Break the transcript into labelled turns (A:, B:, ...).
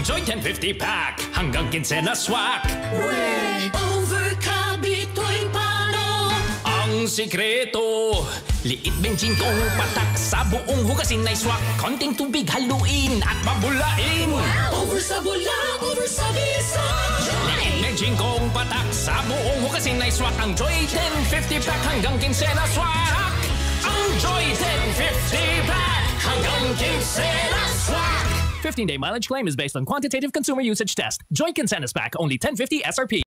A: Joy 1050 pack hanggang kinsena swak.
B: Overcabit to'y palo.
A: Ang sikreto, liit bensin kong patak. Sa buong hugasin ay swak. Konting tubig haluin at babulain.
B: Over sa bula, over sa bisa.
A: Liit bensin kong patak. Sa buong hugasin ay swak. Ang Joy 1050 pack hanggang kinsena swak. Ang Joy 1050 pack hanggang kinsena swak.
C: 15-day mileage claim is based on quantitative consumer usage test. Joy Consensus Pack, only $10.50 SRP.